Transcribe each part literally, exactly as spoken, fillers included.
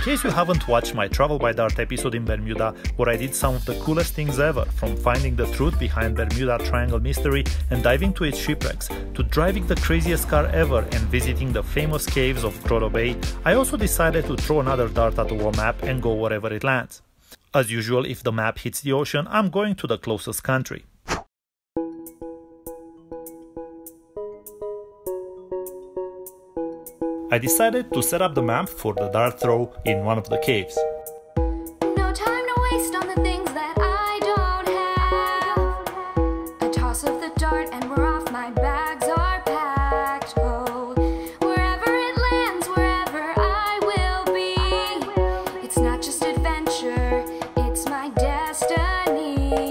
case you haven't watched my Travel by Dart episode in Bermuda, where I did some of the coolest things ever, from finding the truth behind Bermuda Triangle mystery and diving to its shipwrecks, to driving the craziest car ever and visiting the famous caves of Grotto Bay, I also decided to throw another dart at the world map and go wherever it lands. As usual, if the map hits the ocean, I'm going to the closest country. I decided to set up the map for the dart throw in one of the caves. No time to waste on the things that I don't have. A toss of the dart and we're off, my bags are packed. Oh, wherever it lands, wherever I will be. It's not just adventure, it's my destiny.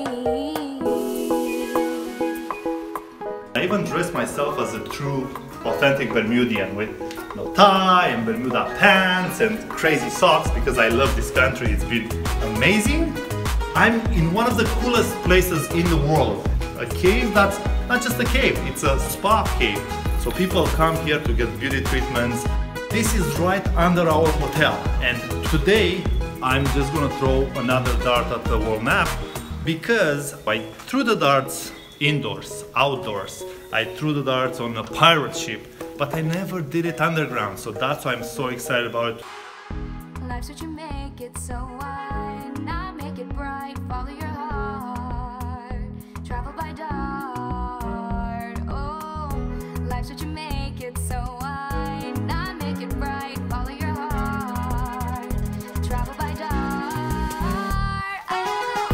I even dressed myself as a true, authentic Bermudian with no tie and Bermuda pants and crazy socks because I love this country. It's been amazing. I'm in one of the coolest places in the world. A cave that's not just a cave, it's a spa cave. So people come here to get beauty treatments. This is right under our hotel. And today I'm just gonna throw another dart at the world map because I threw the darts indoors, outdoors. I threw the darts on a pirate ship, but I never did it underground, so that's why I'm so excited about it. Life's what you make it, so why not make it bright? Follow your heart, travel by dart. Oh, life's what you make it, so why not make it bright? Follow your heart, travel by dart. Oh.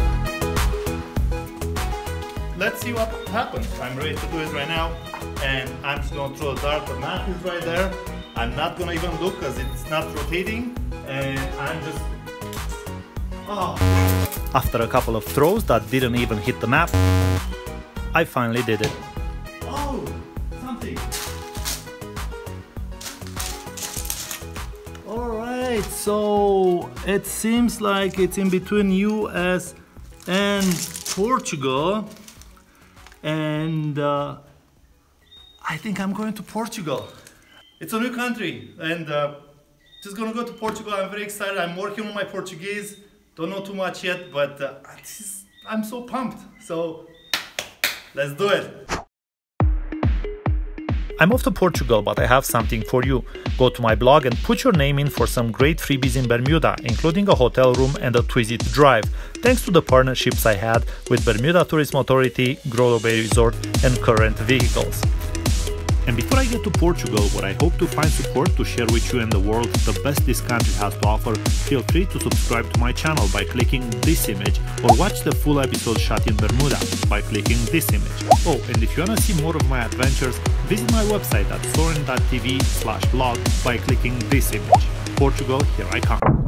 Let's see what happens. I'm ready to do it right now. And I'm just gonna throw a dart, the map is right there. I'm not gonna even look because it's not rotating. And I'm just, oh. After a couple of throws that didn't even hit the map, I finally did it. Oh, something. Alright, so it seems like it's in between U S and Portugal. And uh, I think I'm going to Portugal. It's a new country and uh, just gonna go to Portugal. I'm very excited. I'm working on my Portuguese. Don't know too much yet, but uh, just, I'm so pumped. So let's do it. I'm off to Portugal, but I have something for you. Go to my blog and put your name in for some great freebies in Bermuda, including a hotel room and a Twizy to drive, thanks to the partnerships I had with Bermuda Tourism Authority, Grotto Bay Resort and Current Vehicles. And before I get to Portugal, where I hope to find support to share with you and the world the best this country has to offer, feel free to subscribe to my channel by clicking this image, or watch the full episode shot in Bermuda by clicking this image. Oh, and if you wanna see more of my adventures, visit my website at soren dot t v slash blog by clicking this image. Portugal, here I come.